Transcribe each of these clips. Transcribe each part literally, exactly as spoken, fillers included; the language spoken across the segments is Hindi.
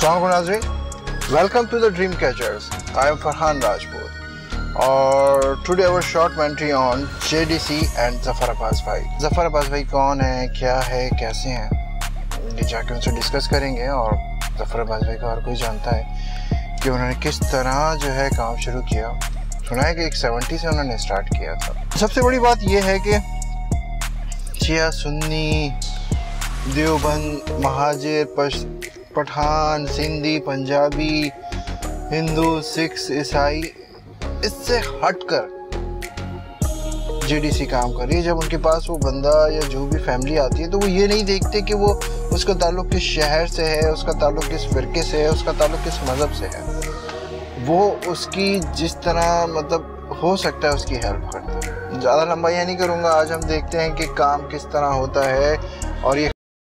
अस्सलाम वालेकुम, welcome to the Dream Catchers. I am Farhan Rajput और today our short commentary on JDC and Zafar Abbas भाई। जफर अब्बास भाई कौन है, क्या है, कैसे हैं, ये जाके उनसे डिस्कस करेंगे। और जफर अब्बास भाई को हर कोई जानता है कि उन्होंने किस तरह जो है काम शुरू किया। सुना है कि एक सेवेंटी से उन्होंने स्टार्ट किया था। सबसे बड़ी बात यह है कि शिया, सुन्नी, देवबंद, महाजिर, पठान, सिंधी, पंजाबी, हिंदू, सिख, ईसाई, इससे हटकर जेडीसी काम कर रही है। जब उनके पास वो बंदा या जो भी फैमिली आती है तो वो ये नहीं देखते कि वो उसका ताल्लुक किस शहर से है, उसका ताल्लुक किस फ़िरके से है, उसका ताल्लुक किस मज़हब से है। वो उसकी जिस तरह मतलब हो सकता है उसकी हेल्प करता है। ज़्यादा लंबाई नहीं करूँगा, आज हम देखते हैं कि काम किस तरह होता है। और ये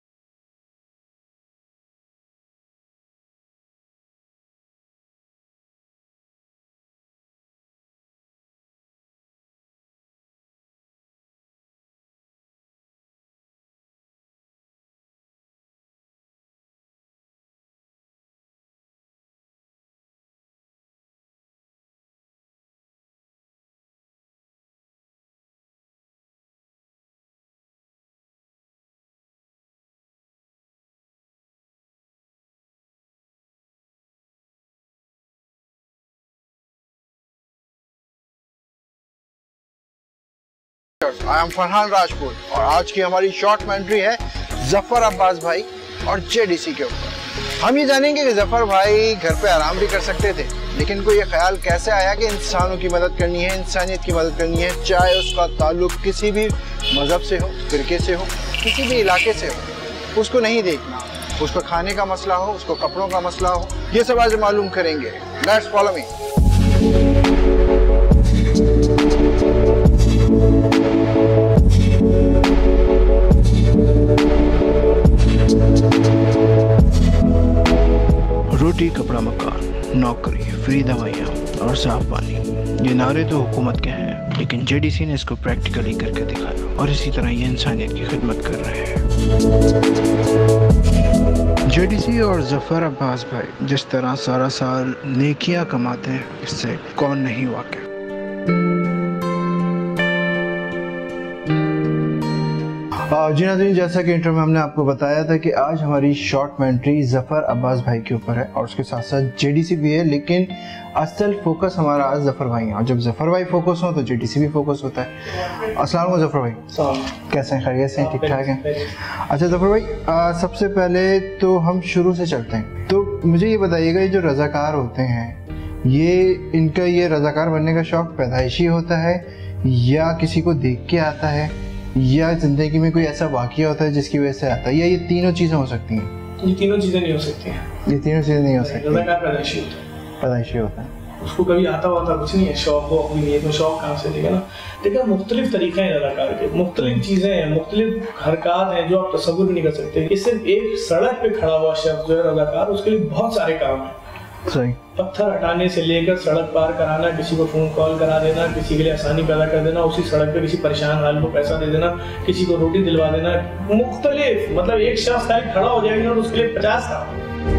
आई एम फरहान राजपूत और आज की हमारी शॉर्ट कमेंट्री है जफर अब्बास भाई और जेडीसी के ऊपर। हम ये जानेंगे कि जफर भाई घर पे आराम भी कर सकते थे, लेकिन इनको ये ख्याल कैसे आया कि इंसानों की मदद करनी है, इंसानियत की मदद करनी है, चाहे उसका ताल्लुक किसी भी मज़हब से हो, फिरके से हो, किसी भी इलाके से हो। उसको नहीं देखना, उसको खाने का मसला हो, उसको कपड़ों का मसला हो, ये सब आज मालूम करेंगे। Let's follow me. रोटी, कपड़ा, मकान, नौकरी, फ्री दवाइयाँ और साफ पानी, ये नारे तो हुकूमत के हैं, लेकिन जेडीसी ने इसको प्रैक्टिकली करके दिखाया और इसी तरह ये इंसानियत की खिदमत कर रहे हैं। जेडीसी और जफर अब्बास भाई जिस तरह सारा साल नेकियां कमाते हैं, इससे कौन नहीं वाकिफ। जी नाज़रीन, जैसा कि इंटरव्यू में हमने आपको बताया था कि आज हमारी शॉर्ट कमेंट्री जफर अब्बास भाई के ऊपर है और उसके साथ साथ जेडीसी भी है, लेकिन असल फोकस हमारा आज जफर भाई है। और जब जफर भाई फोकस हो तो जेडीसी भी फोकस होता है। अस्सलाम वालेकुम जफर भाई, कैसे हैं, खैरियत से हैं, ठीक ठाक हैं? अच्छा जफर भाई, आ, सबसे पहले तो हम शुरू से चलते हैं। तो मुझे ये बताइएगा, ये जो रज़ाकार होते हैं, ये इनका ये रज़ाकार बनने का शौक़ पैदाइशी होता है या किसी को देख के आता है या जिंदगी में कोई ऐसा वाक़या होता है जिसकी वजह से आता है, या ये तीनों चीज़ें हो सकती हैं? ये तीनों चीज़ें नहीं हो सकती हैं। ये तीनों चीज़ें नहीं हो सकती। रज़ाकार पैदाइशी होता है। पैदाइशी होता है, उसको कभी आता होता कुछ नहीं है, शौक हो अपनी नीयत में, शौक कहाँ से देगा ना। देखिए मुख्तलिफ तरीक़े हैं रज़ाकार के, मुख्तलिफ चीज़ें हैं, मुख्तलिफ हरकत हैं जो आप तसव्वुर भी नहीं कर सकते। इससे एक सड़क पे खड़ा हुआ शख्स जो है रज़ाकार, उसके लिए बहुत सारे काम हैं। सही। पत्थर हटाने से लेकर सड़क पार कराना, किसी को फ़ोन कॉल करा देना, किसी के लिए आसानी पैदा कर देना, उसी सड़क पे किसी परेशान हाल को पैसा दे देना, किसी को रोटी दिलवा देना, मुख्तलिफ, मतलब एक शख्स खाली खड़ा हो जाएगा और उसके लिए पचास काम।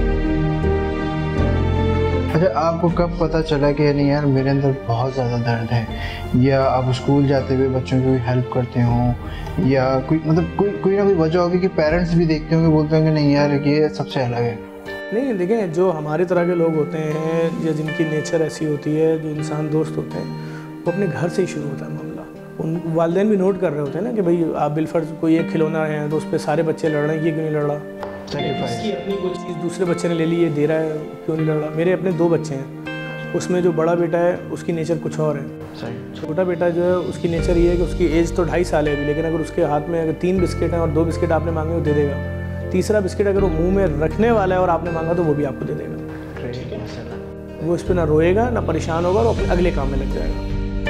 अच्छा, आपको कब पता चला कि नहीं यार मेरे अंदर बहुत ज़्यादा दर्द है, या आप स्कूल जाते हुए बच्चों की हेल्प करते हों, या कोई मतलब कोई कोई ना कोई वजह होगी कि पेरेंट्स भी देखते होंगे, बोलते होंगे नहीं यार ये सबसे अलग है? नहीं देखें, जो हमारे तरह के लोग होते हैं या जिनकी नेचर ऐसी होती है, जो इंसान दोस्त होते हैं, वो अपने घर से ही शुरू होता है मामला। उन वालिदैन भी नोट कर रहे होते हैं ना कि भाई आप बिलफर्ज कोई एक खिलौना है तो उस पर सारे बच्चे लड़ रहे हैं, ये क्यों नहीं लड़ रहा? इसकी अपनी कोई चीज़ दूसरे बच्चे ने ले ली, ये दे रहा है, क्यों नहीं लड़ रहा? मेरे अपने दो बच्चे हैं, उसमें जो बड़ा बेटा है उसकी नेचर कुछ और है, छोटा बेटा जो है उसकी नेचर ये है कि उसकी एज तो ढाई साल है अभी, लेकिन अगर उसके हाथ में अगर तीन बिस्किट हैं और दो बिस्किट आपने मांगे वो दे देगा, तीसरा बिस्किट अगर वो मुंह में रखने वाला है और आपने मांगा तो वो भी आपको दे देगा। वो इस पर ना रोएगा ना परेशान होगा और अपने अगले काम में लग जाएगा।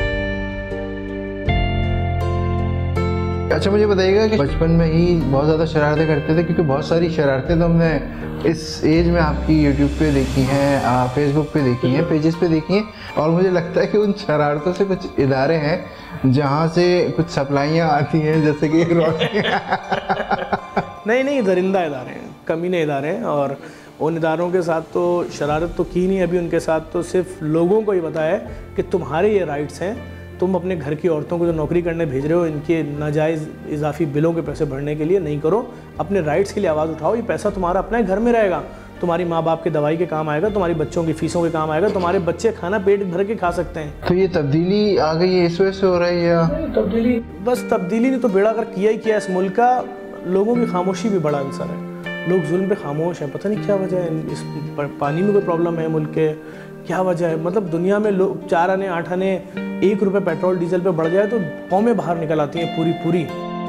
अच्छा मुझे बताइएगा कि बचपन में ही बहुत ज़्यादा शरारतें करते थे, क्योंकि बहुत सारी शरारतें तो हमने इस एज में आपकी यूट्यूब पे देखी हैं, फेसबुक पे देखी हैं, पेजेस पे देखी हैं, और मुझे लगता है कि उन शरारतों से कुछ इदारे हैं जहाँ से कुछ सप्लाइयाँ आती हैं, जैसे कि नहीं नहीं दरिंदा इदारे हैं, कमीने इदारे हैं, और उन इदारों के साथ तो शरारत तो की नहीं अभी, उनके साथ तो सिर्फ लोगों को ही पता है कि तुम्हारे ये राइट्स हैं, तुम अपने घर की औरतों को जो नौकरी करने भेज रहे हो इनके नाजायज़ इजाफी बिलों के पैसे भरने के लिए नहीं करो, अपने राइट्स के लिए आवाज़ उठाओ। ये पैसा तुम्हारा अपना घर में रहेगा, तुम्हारी माँ बाप के दवाई के काम आएगा, तुम्हारी बच्चों की फीसों के काम आएगा, तुम्हारे बच्चे खाना पेट भर के खा सकते हैं। तो ये तब्दीली आ गई है, इस वजह से हो रही है या तब्दीली? बस तब्दीली ने तो बेड़ा कर किया ही किया इस मुल्क का। लोगों की खामोशी भी बड़ा अंसर है, लोग जुल्म पे खामोश हैं, पता नहीं क्या वजह है। इस पानी में कोई प्रॉब्लम है मुल्क के, क्या वजह है? मतलब दुनिया में लोग चार आने आठ आने एक रुपये पेट्रोल डीजल पे बढ़ जाए तो कौमें बाहर निकल आती हैं पूरी पूरी।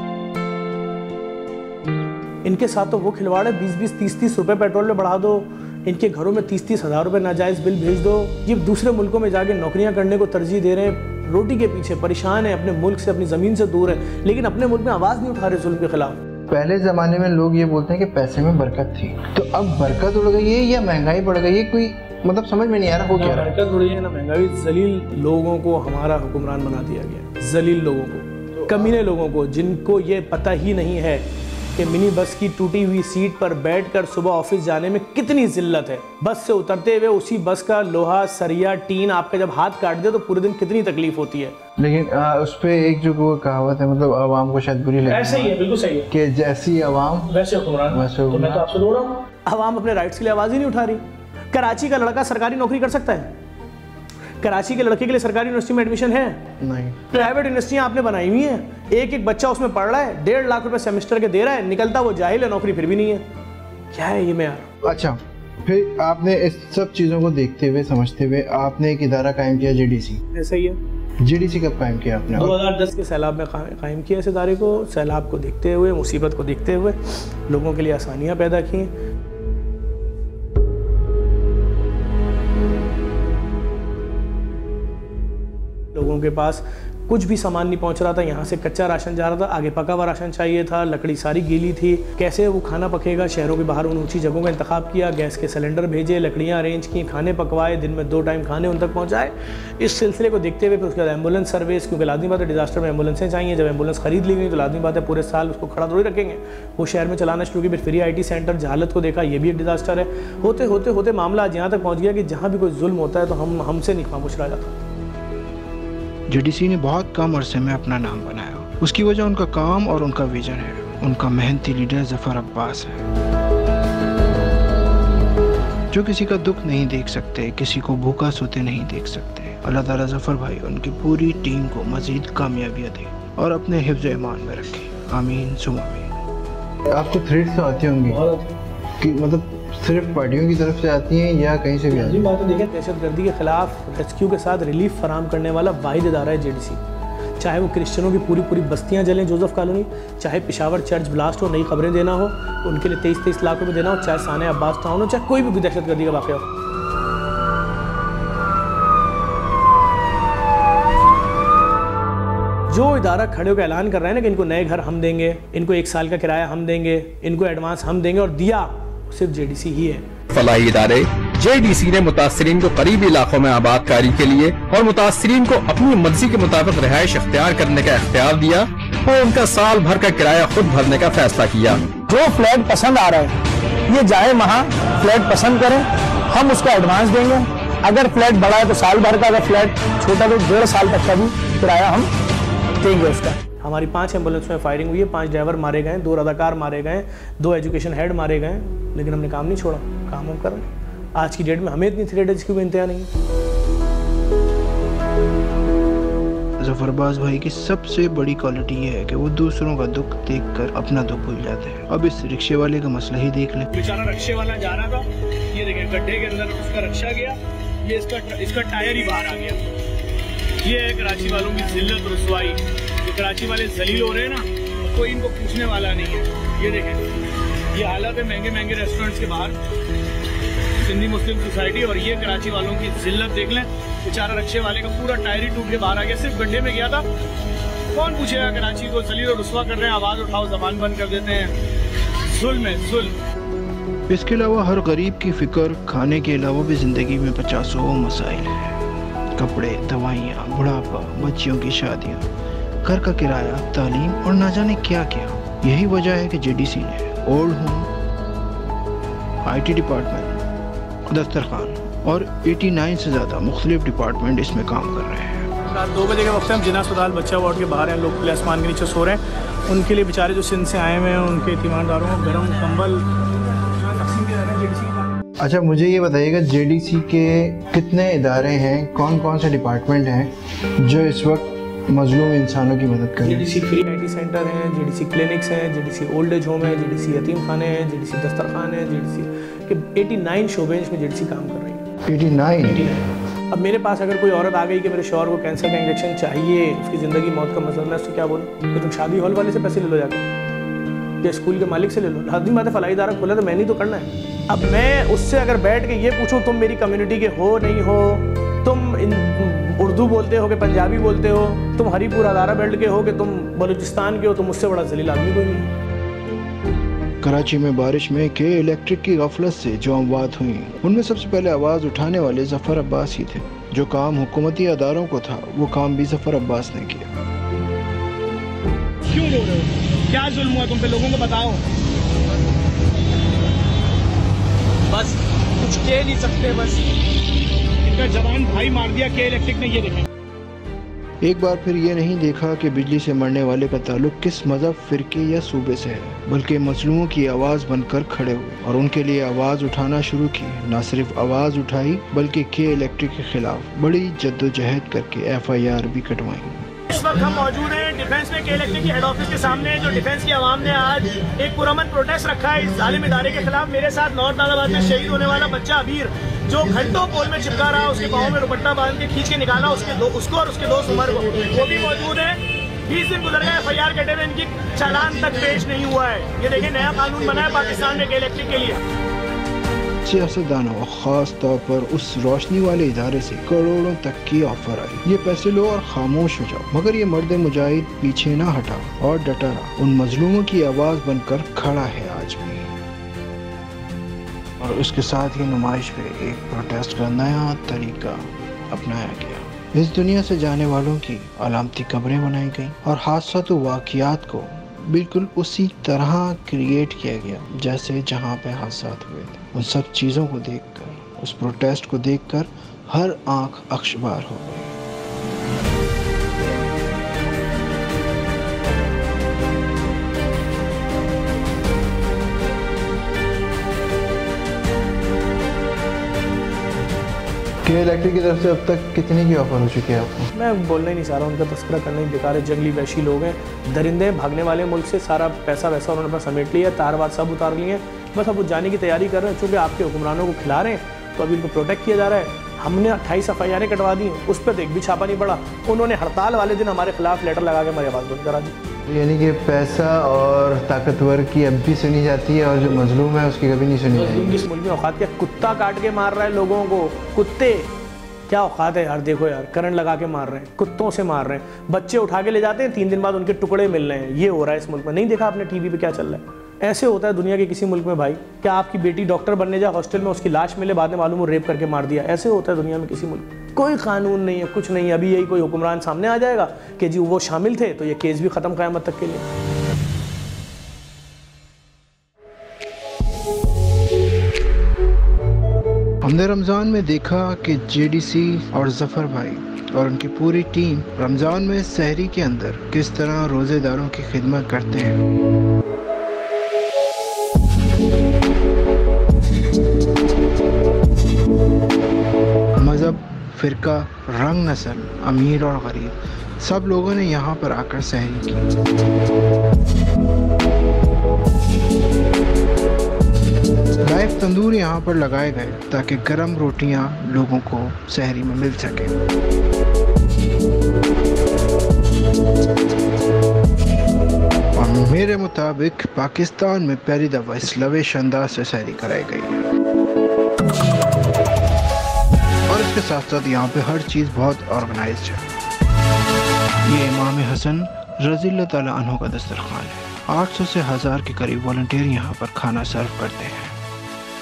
इनके साथ तो वो खिलवाड़ है, बीस बीस तीस तीस रुपये पेट्रोल पे बढ़ा दो, इनके घरों में तीस तीस हज़ार रुपये नाजायज़ बिल भेज दो। ये दूसरे मुल्कों में जाके नौकरियां करने को तरजीह दे रहे हैं, रोटी के पीछे परेशान है, अपने मुल्क से अपनी ज़मीन से दूर है, लेकिन अपने मुल्क में आवाज़ नहीं उठा रहे जुल्म के खिलाफ। पहले ज़माने में लोग ये बोलते हैं कि पैसे में बरकत थी, तो अब बरकत उड़ गई है या महंगाई बढ़ गई है? कोई मतलब समझ में नहीं आ रहा हो क्या। बरकत उड़ी है ना महंगाई। जलील लोगों को हमारा हुक्मरान बना दिया गया, जलील लोगों को, कमीने लोगों को, जिनको ये पता ही नहीं है कि मिनी बस की टूटी हुई सीट पर बैठकर सुबह ऑफिस जाने में कितनी जिल्लत है। बस से उतरते हुए उसी बस का लोहा सरिया टीन आपका जब हाथ काट दे तो पूरे दिन कितनी तकलीफ होती है। लेकिन आ, उस पे एक जो वो कहावत है, मतलब आवाम को शायद बुरी लगे। ऐसा ही है, बिल्कुल सही है कि जैसी आवाम वैसे हुक्मरान। वैसे तो मैं तो आपसे बोल रहा हूँ, आवाम अपने राइट्स के लिए आवाज़ ही नहीं उठा रही। कराची का लड़का सरकारी नौकरी कर सकता है? कराची के लड़के के लिए सरकारी यूनिवर्सिटी में एडमिशन है? नहीं। प्राइवेट यूनिवर्सिटियां आपने बनाई हुई हैं, एक एक बच्चा उसमें पढ़ रहा है, डेढ़ लाख रुपए सेमेस्टर के दे रहा है, निकलता वो जाहिल है, नौकरी फिर भी नहीं है। क्या है ये? मैं यार अच्छा, फिर आपने इस सब चीज़ों को देखते हुए समझते हुए आपने एक इदारा कायम किया, जेडीसी। ऐसा ही है। जेडीसी कब कायम किया आपने? दो हज़ार दस के सैलाब में कायम किया इस इदारे को। सैलाब को देखते हुए, मुसीबत को देखते हुए लोगों के लिए आसानियाँ पैदा की। लोगों के पास कुछ भी सामान नहीं पहुंच रहा था, यहाँ से कच्चा राशन जा रहा था, आगे पका हुआ राशन चाहिए था, लकड़ी सारी गीली थी, कैसे वो खाना पकेगा? शहरों के बाहर उन ऊंची जगहों का इंतखाब किया, गैस के सिलेंडर भेजे, लकड़ियाँ अरेंज की, खाने पकवाए, दिन में दो टाइम खाने उन तक पहुँचाए। इस सिलसिले को देखते हुए फिर उसके बाद एम्बुलेंस सर्विस, क्योंकि लाजमी बात है डिजास्टर में एम्बुलेंसें चाहिए। जब एम्बुलेंस खरीद ली गई तो लाजमी बात है पूरे साल उसको खड़ा थोड़ी रखेंगे, वो शहर में चलाना शुरू की। फिर फ्री आई टी सेंटर, जहालत को देखा, ये भी एक डिजास्टर है। होते होते होते मामला आज यहाँ तक पहुँच गया कि जहाँ भी कोई जुल्म होता है तो हम हमसे नहीं खामोश रह जाता। जेडीसी ने बहुत कम अरसे में अपना नाम बनाया। उसकी वजह उनका काम और उनका विजन है। उनका मेहनती लीडर जफर अब्बास है, जो किसी का दुख नहीं देख सकते, किसी को भूखा सोते नहीं देख सकते। अल्लाह ताला जफर भाई उनकी पूरी टीम को मजीद कामयाबियाँ दे और अपने हिफ्ज़ ईमान में रखे। आमीन सुम आमीन। आपको थ्रेड्स तो आती होंगी कि मतलब सिर्फ पार्टियों की तरफ से आती हैं या कहीं से भी आती हैं? बात है, देखिए दहशतगर्दी के खिलाफ रेस्क्यू के साथ रिलीफ फराहम करने वाला वाहिद इदारा है जेडीसी। चाहे वो क्रिश्चियनों की पूरी पूरी बस्तियां जलें जोसेफ कॉलोनी, चाहे पेशावर चर्च ब्लास्ट हो, नई खबरें देना हो, उनके लिए तेईस तेईस लाख रुपए देना हो, चाहे साने अब्बास टाउन हो, चाहे कोई भी दहशतगर्दी का वाक़या हो। जो इदारा खड़े होकर ऐलान कर रहे हैं ना कि इनको नए घर हम देंगे, इनको एक साल का किराया हम देंगे, इनको एडवांस हम देंगे, और दिया सिर्फ जेडीसी ही है। फलाही इदारे जेडीसी ने मुतासरीन को करीबी इलाकों में आबादकारी के लिए और मुतासरीन को अपनी मर्जी के मुताबिक रिहाइश अख्तियार करने का इख्तियार दिया और उनका साल भर का किराया खुद भरने का फैसला किया। जो फ्लैट पसंद आ रहा है ये जाए वहाँ फ्लैट पसंद करें, हम उसका एडवांस देंगे। अगर फ्लैट बड़ा है तो साल भर का, अगर फ्लैट छोटा तो डेढ़ साल तक का भी किराया हम देंगे उसका। हमारी पांच एम्बुलेंस में फायरिंग हुई है, पांच ड्राइवर मारे गए, दो रदाकार मारे गए, दो एजुकेशन हेड मारे गए, लेकिन हमने काम नहीं छोड़ा, काम हम कर रहे हैं। आज की डेट में हमें इतनी थ्रेड है जिसकी कोई इंतहा नहीं है। जफरबाज भाई की सबसे बड़ी क्वालिटी ये है कि वो दूसरों का दुख देखकर अपना दुख भूल जाते हैं। अब इस रिक्शे वाले का मसला ही देख लें। बेचारा रिक्शे वाला जा रहा था, ये देखिए गड्ढे के अंदर उसका रिक्शा गया, ये इसका इसका टायर ही बाहर आ गया। ये है कराची वालों की जिल्लत रुसवाई। जो कराची वाले जलील हो रहे हैं ना, कोई इनको पूछने वाला नहीं है। ये देखें ये हालत है महंगे महंगे रेस्टोरेंट्स के बाहर, सिंधी मुस्लिम सोसाइटी, और ये कराची वालों की जिल्लत देख लें। बेचारा रिक्शे वाले का पूरा टायर ही टूट के बाहर आ गया, सिर्फ गड्ढे में गया था। कौन पूछेगा कराची को? जलील और रुसवा कर रहे हैं, आवाज़ उठाओ, जबान बंद कर देते हैं। जुल्म है जुल्म। इसके अलावा हर गरीब की फिक्र, खाने के अलावा भी ज़िंदगी में पचासों मसाइल हैं। कपड़े, दवाइयाँ, बुढ़ापा, बच्चियों की शादियाँ, घर का किराया, तालीम और ना जाने क्या क्या। यही वजह है कि जेडीसी ने ओल्ड होम, आईटी डिपार्टमेंट, दस्तरखान और नवासी से ज़्यादा मुख्तलिफ डिपार्टमेंट इसमें काम कर रहे हैं। रात दो बजे के वक्त हम जिना अस्पताल बच्चा वार्ड के बाहर हैं, लोग खुले आसमान के नीचे सो रहे हैं। उनके लिए बेचारे जो सिंध से आए हुए हैं, उनके तीमारदारों को गर्म कंबल तकसीम किए जा रहे हैं जेडीसी का। अच्छा, मुझे ये बताइएगा जेडीसी के कितने इदारे हैं, कौन कौन से डिपार्टमेंट हैं जो इस वक्त मजलूम इंसानों की मदद करें? जेडीसी फ्री आईटी सेंटर हैं, जेडीसी क्लिनिक्स हैं, जेडीसी ओल्ड एज होम है, जेडीसी यतीम खाने हैं, जेडीसी दस्तरखान है, जेडीसी के नवासी शोबे इसमें जेडीसी काम कर रही है। नवासी। अब मेरे पास अगर कोई औरत आ गई कि मेरे शौहर को कैंसर का इंजेक्शन चाहिए, उसकी ज़िंदगी मौत का मसला, मैं उससे क्या बोलूँ कि तुम शादी हॉल वाले से पैसे ले लो जाकर, या स्कूल के मालिक से ले लो। लाज़मी बात है, फलाई इदारा खोला तो मैंने ही तो करना है। अब मैं उससे अगर बैठ के ये पूछूँ तुम मेरी कम्युनिटी के हो नहीं हो, तुम इन उर्दू बोलते हो कि पंजाबी बोलते हो, तुम हरीपुर अदारा बेल्ट के हो कि तुम बलूचिस्तान के हो, तो मुझसे बड़ा जलील आदमी कोई नहीं। कराची में बारिश में के इलेक्ट्रिक की गफलत से जो अमवात हुई, उनमें सबसे पहले आवाज़ उठाने वाले जफ़र अब्बास ही थे। जो काम हुकूमती अदारों को था, वो काम भी जफ़र अब्बास ने किया। क्यों रो रहे हो? क्या जुल्म हुआ तुम पे? लोगों को बताओ। बस कुछ कह नहीं सकते, बस इनका जवान भाई मार दिया के इलेक्ट्रिक ने। ये देखें, एक बार फिर ये नहीं देखा कि बिजली से मरने वाले का ताल्लुक किस मजहब, फिरके या सूबे से है, बल्कि मजलूमों की आवाज़ बनकर खड़े हुए और उनके लिए आवाज़ उठाना शुरू की। न सिर्फ आवाज़ उठाई बल्कि के इलेक्ट्रिक के खिलाफ बड़ी जद्दोजहद करके एफ आई आर भी कटवाई। इस वक्त हम मौजूद हैं डिफेंस में, के इलेक्ट्रिक के हेड ऑफिस के सामने, जो डिफेंस की आवाम ने आज एक पुरअमन प्रोटेस्ट रखा है इस जालिम इदारे के खिलाफ। मेरे साथ नॉर्थ नालाबाद में शहीद होने वाला बच्चा अबीर, जो घंटों पोल में चिपका रहा, उसके पाँव में दुपट्टा बांध के खींच के निकाला उसके दो, उसको और उसके दोस्त उमर को, वो भी मौजूद है। बीस दिन गुजर गए, एफ आई आर कटे हुए, इनकी चालान तक पेश नहीं हुआ है। ये देखिए, नया कानून बना है पाकिस्तान में के इलेक्ट्रिक के लिए। सियासतदानों और ख़ास तौर पर उस रोशनी वाले इदारे से करोड़ों तक की ऑफर आई, ये पैसे लो और खामोश हो जाओ, मगर ये मर्द मुजाहिद पीछे ना हटा और डटा रहा। उन मजलूमों की आवाज़ बनकर खड़ा है आज भी। और उसके साथ ही नुमाइश पे एक प्रोटेस्ट का नया तरीका अपनाया गया। इस दुनिया से जाने वालों की अलामती कब्रें बनाई गई और हादसा व वाक़ियात को बिल्कुल उसी तरह क्रिएट किया गया जैसे जहाँ पे हादसा हुए थे। उन सब चीज़ों को देखकर, उस प्रोटेस्ट को देखकर हर आंख अक्शबार हो गई। के इलेक्ट्रिक की तरफ से अब तक कितने की ऑफर हो चुकी है आपको? मैं बोलना ही नहीं चाह रहा, उनका तस्करा करना ही बेकार है। जंगली वैशी लोग हैं, दरिंदे, भागने वाले मुल्क से सारा पैसा वैसा उन्होंने अपना समेट लिया, तारवाद सब उतार लिए, बस अब वो जाने की तैयारी कर रहे हैं। चूँकि आपके हुक्मरानों को खिला रहे हैं तो अभी उनको प्रोटेक्ट किया जा रहा है। हमने अट्ठाईस एफ आई आर कटवा दी, उस पर तो एक भी छापा नहीं पड़ा। उन्होंने हड़ताल वाले दिन हमारे खिलाफ लेटर लगा के हमारी आवाज़ बंद करा दी। यानी कि पैसा और ताकतवर की अब भी सुनी जाती है और जो मजलूम है उसकी कभी नहीं सुनी जाती। इस मुल्क में औकात क्या, कुत्ता काट के मार रहा है लोगों को, कुत्ते क्या औकात है यार। देखो यार, करंट लगा के मार रहे हैं, कुत्तों से मार रहे हैं, बच्चे उठा के ले जाते हैं, तीन दिन बाद उनके टुकड़े मिल रहे हैं। ये हो रहा है इस मुल्क में। नहीं देखा आपने टीवी पे क्या चल रहा है? ऐसे होता है दुनिया के किसी मुल्क में भाई? क्या आपकी बेटी डॉक्टर बनने जाए, हॉस्टल में उसकी लाश मिले, बाद में मालूम हो रेप करके मार दिया? ऐसे होता है दुनिया में किसी मुल्क में? कोई कानून नहीं है, कुछ नहीं है। अभी यही कोई हुक्मरान सामने आ जाएगा कि जी वो शामिल थे तो ये केस भी ख़त्म क़यामत तक के लिए। हमने रमज़ान में देखा कि जेडीसी और जफ़र भाई और उनकी पूरी टीम रमज़ान में सहरी के अंदर किस तरह रोज़ेदारों की खिदमत करते हैं। मज़हब, फ़िरका, रंग, नस्ल, अमीर और गरीब, सब लोगों ने यहाँ पर आकर सहरी की। लाइव तंदूर यहाँ पर लगाए गए ताकि गर्म रोटियाँ लोगों को सहरी में मिल सके। और मेरे मुताबिक पाकिस्तान में पहली दफ़ा इस लविश अंदाज से सहरी कराई गई है। और इसके साथ साथ यहाँ पे हर चीज़ बहुत ऑर्गेनाइज्ड है। ये इमाम हसन रज़ी अल्लाह ताला अन्हु का दस्तरखान है। आठ सौ से हज़ार के करीब वॉलंटियर यहाँ पर खाना सर्व करते हैं।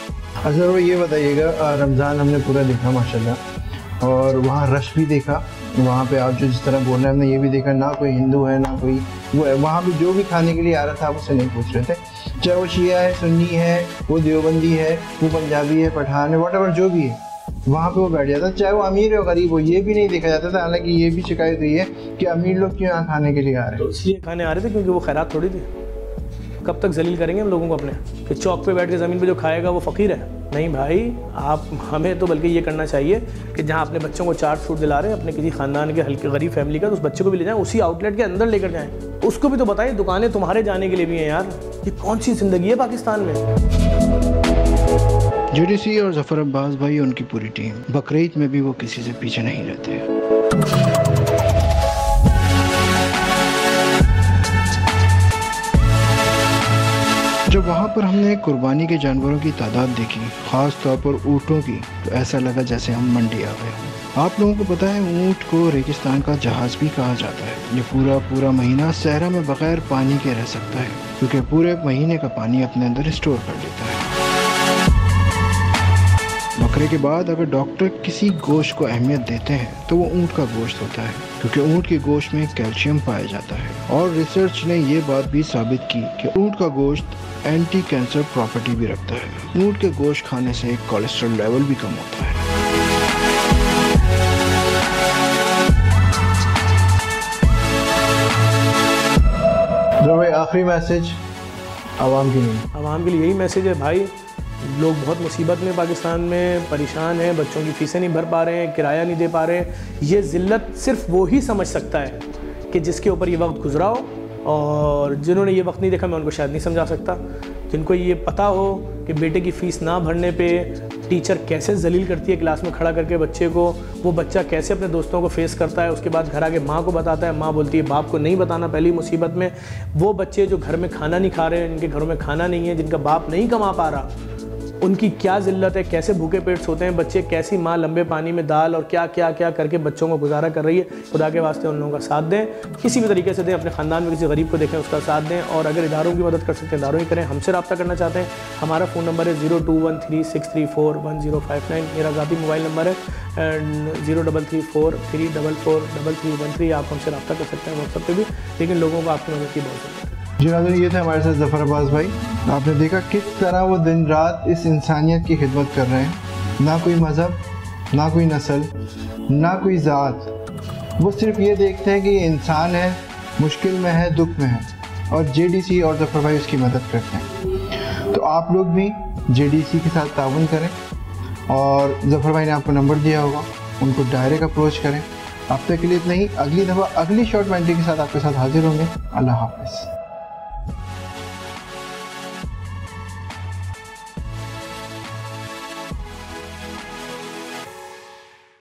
अच्छा, वो ये बताइएगा, रमज़ान हमने पूरा देखा माशाल्लाह, और वहाँ रश भी देखा वहाँ पे आप जो जिस तरह बोल रहे हैं, हमने ये भी देखा ना कोई हिंदू है ना कोई वो है। वहाँ पे जो भी खाने के लिए आ रहा था आप उससे नहीं पूछ रहे थे, चाहे वो शिया है, सुन्नी है, वो देवबंदी है, वो पंजाबी है, पठान है, वट जो भी है, वहाँ पे वो बैठ जाता, चाहे वो अमीर हो गरीब हो, ये भी नहीं देखा जाता था। हालांकि ये भी शिकायत हुई है कि अमीर लोग क्यों यहाँ खाने के लिए आ रहे हैं। तो इसलिए खाने आ रहे थे क्योंकि वो खैरात थोड़ी थी। कब तक जलील करेंगे हम लोगों को अपने कि चौक पे बैठ के ज़मीन पे जो खाएगा वो फ़कीर है? नहीं भाई, आप हमें तो बल्कि ये करना चाहिए कि जहाँ अपने बच्चों को चाट फ्रूट दिला रहे हैं अपने किसी ख़ानदान के हल्के गरीब फैमिली का, तो उस बच्चे को भी ले जाएं, उसी आउटलेट के अंदर लेकर जाएं, उसको भी तो बताएं दुकानें तुम्हारे जाने के लिए भी हैं यार। ये कौन सी ज़िंदगी है पाकिस्तान में? जेडीसी और ज़फ़र अब्बास भाई, उनकी पूरी टीम बकरीद में भी वो किसी से पीछे नहीं रहते। जब वहाँ पर हमने कुर्बानी के जानवरों की तादाद देखी, ख़ास तौर पर ऊँटों की, तो ऐसा लगा जैसे हम मंडी आ गए हों। आप लोगों को पता है ऊँट को रेगिस्तान का जहाज़ भी कहा जाता है। ये पूरा पूरा महीना सहरा में बगैर पानी के रह सकता है क्योंकि पूरे महीने का पानी अपने अंदर स्टोर कर लेता है। बकरे के बाद अगर डॉक्टर किसी गोश्त को अहमियत देते हैं तो वो ऊँट का गोश्त होता है क्योंकि ऊँट के गोश्त में कैल्शियम पाया जाता है। और रिसर्च ने ये बात भी साबित की कि ऊँट का गोश्त एंटी कैंसर प्रॉपर्टी भी रखता है। ऊँट के गोश्त खाने से कोलेस्ट्रॉल लेवल भी कम होता है। जो भाई आखिरी मैसेज आवाम के लिए आवाम के लिए यही मैसेज है भाई, लोग बहुत मुसीबत में पाकिस्तान में परेशान हैं, बच्चों की फ़ीसें नहीं भर पा रहे हैं, किराया नहीं दे पा रहे हैं। ये ज़िल्लत सिर्फ वो ही समझ सकता है कि जिसके ऊपर ये वक्त गुजरा हो, और जिन्होंने ये वक्त नहीं देखा मैं उनको शायद नहीं समझा सकता। जिनको ये पता हो कि बेटे की फ़ीस ना भरने पे टीचर कैसे जलील करती है क्लास में खड़ा करके बच्चे को, वो बच्चा कैसे अपने दोस्तों को फेस करता है, उसके बाद घर आके माँ को बताता है, माँ बोलती है बाप को नहीं बताना पहली मुसीबत में। वो बच्चे जो घर में खाना नहीं खा रहे हैं, जिनके घरों में खाना नहीं है, जिनका बाप नहीं कमा पा रहा, उनकी क्या ज़िल्लत है, कैसे भूखे पेट सोते हैं बच्चे, कैसी माँ लंबे पानी में दाल और क्या क्या क्या करके बच्चों को गुजारा कर रही है। खुदा के वास्ते उन लोगों का साथ दें, किसी भी तरीके से दें, अपने ख़ानदान में किसी गरीब को देखें उसका साथ दें, और अगर इदारों की मदद कर सकते हैं इदारों ही करें। हमसे रब्ता करना चाहते हैं, हमारा फ़ोन नंबर है zero two one three six three four one zero five nine, मेरा ज़ाती मोबाइल नंबर है and zero double three four three double four double three one three. आप हमसे रब्ता कर सकते हैं व्हाट्सएप पर भी, लेकिन लोगों को आपकी मदद की बहुत ज़रूरत है। जी नाज़रीन, ये थे हमारे साथ ज़फ़र अब्बास भाई। आपने देखा किस तरह वो दिन रात इस इंसानियत की खिदमत कर रहे हैं। ना कोई मज़हब, ना कोई नस्ल, ना कोई ज़ात, वो सिर्फ ये देखते हैं कि ये इंसान है, मुश्किल में है, दुख में है, और जेडीसी और ज़फ़र भाई उसकी मदद करते हैं। तो आप लोग भी जेडीसी के साथ ताउन करें, और ज़फ़र भाई ने आपको नंबर दिया होगा, उनको डायरेक्ट अप्रोच करें। अब तक के लिए इतना ही, अगली दफ़ा अगली शॉर्ट मेंटरी के साथ आपके साथ हाजिर होंगे। अल्लाह हाफ़िज़।